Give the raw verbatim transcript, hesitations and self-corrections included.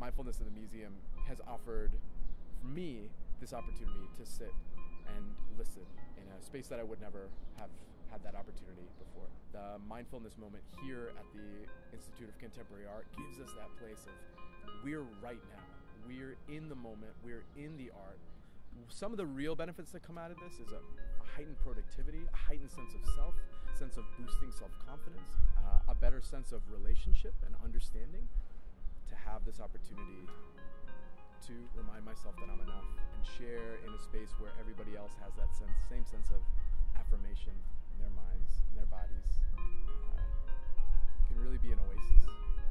Mindfulness in the Museum has offered, for me, this opportunity to sit and listen in a space that I would never have had that opportunity before. The mindfulness moment here at the Institute of Contemporary Art gives us that place of we're right now. We're in the moment. We're in the art. Some of the real benefits that come out of this is a heightened productivity, a heightened sense of self, sense of boosting self-confidence, uh, a better sense of relationship and understanding. To have this opportunity to remind myself that I'm enough and share in a space where everybody else has that sense, same sense of affirmation in their minds, in their bodies, uh, can really be an oasis.